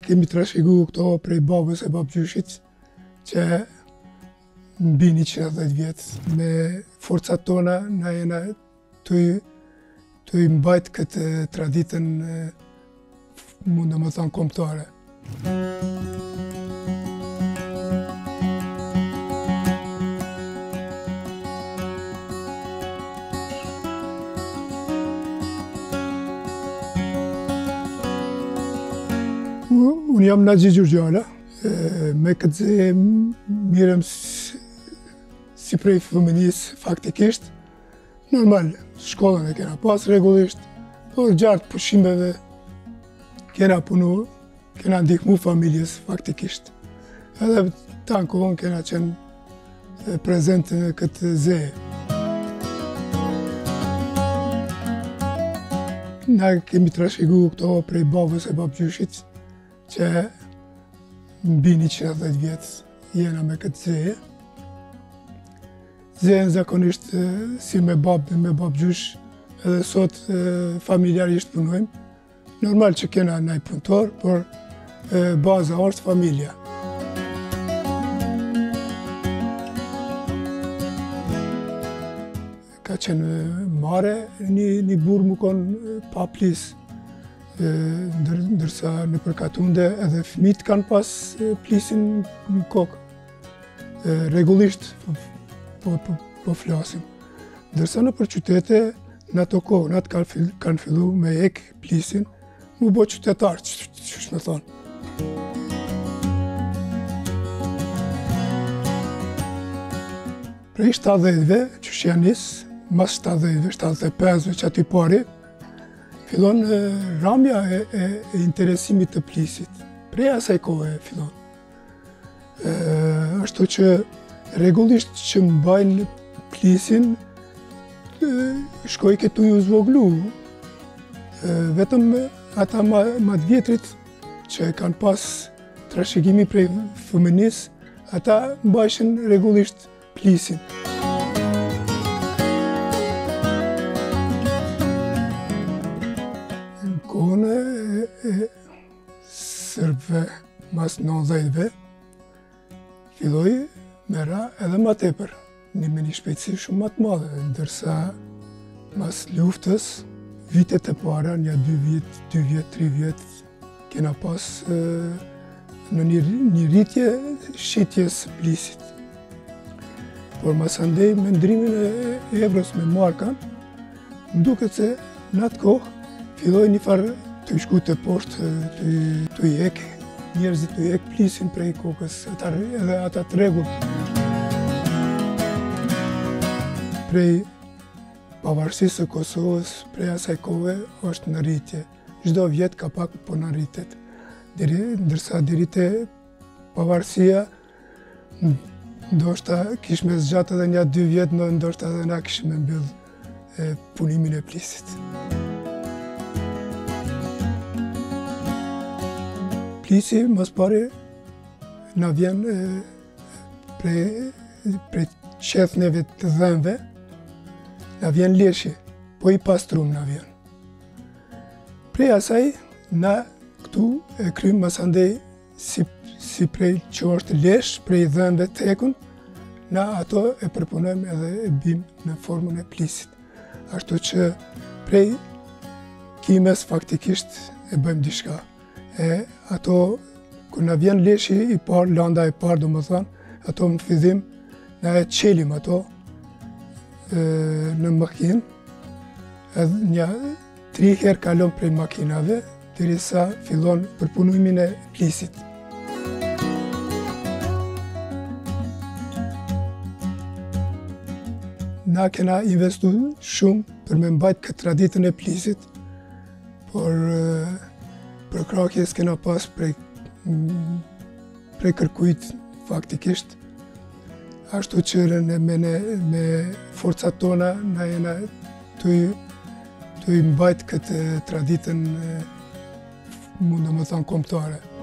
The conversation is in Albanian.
kemi trashëgu këto prej babës e babgjyshit që mbi 110 vjetë me forcat tona na jena të i mbajt këtë traditën mund më thonë kombëtare. Unë jam Naxhi Gjurgjala, me këtë zi mirëm si prej fëmijës faktikisht. Normal, shkollën e kena pas rregullisht, por gjatë pushimeve kena punu, kena ndihmu familjes faktikisht. Edhe ta në kohën kena qenë prezent në këtë zi. Na kemi trashëgu këto prej babës e babgjyshit që mbi 110 vjetë jena me këtë zi. Zejën zakonisht si me babë, me babgjysh, edhe sot familjarisht punojmë. Normal që kena naj punëtor, por baza është familja. Ka qenë mare, një burë më konë pa plisë. Ndërsa në përkatunde edhe fëmijët kanë pas plisin në kokë. Rregullisht po flasim. Ndërsa në për qytete, në ato kohë, në atë kanë fillu me ek plisin, mu bo qytetarë, qësh me thonë. Prej 70-ve, që janë nisë, mas 70-ve, 75-ve që aty pari, fillon ramja e interesimit të plisit. Prej asaj kohë fillon. Ashtu që rregullisht që mbajnë plisin, shkoj këtu ju zvoglu. Vetëm ata ma të vjetrit që kanë pas trashëgimi prej fëmijës, ata mbajshin rregullisht plisin. Kohën e Serbëve mas 90-ve filloi me ra edhe ma tepër, me një shpejtësi shumë ma të madhe, ndërsa mas luftës, vitet e para, një 2 vjet, 3 vjet, kena pas në një rritje shitjes plisit. Por mas andej me ndrimin e evros me markan, më duket se në atë kohë filloi një farë të shku të poshtë, të jek, njerëzit të jek plisin prej kokës, edhe ata të rregullt. Prej pavarësisë së Kosovës, prej asaj kohe, është në rritje. Çdo vjet ka pak po në rritet. Ndërsa deri te pavarësia, ndoshta kishme zgjatë edhe një 2 vjet, ndoshta edhe na kishme mbyll punimin e plisit. Plisi, mas pari, na vjen prej qethneve të dhënve, na vjen leshi, po i pastrum na vjen. Prej asaj, na këtu e krymë mas andej si prej që është lesh, prej dhënve të ekun, na ato e përpunojmë edhe e bim në formën e plisit. Ashtu që prej kimes faktikisht e bëjmë diçka. Ato, kur na vjen leshi i parë, landa e parë do më thonë, ato në fillim na e qelim ato në makinë, edhe një 3 herë kalon prej makinave, derisa fillon përpunimin e plisit. Na kena investu shumë për me mbajt këtë traditën e plisit, por për krahjes kena pas prej kërkujt faktikisht. Ashtu që me forcat tona na jena të i mbajt këtë traditën mund të më thonë kombëtare.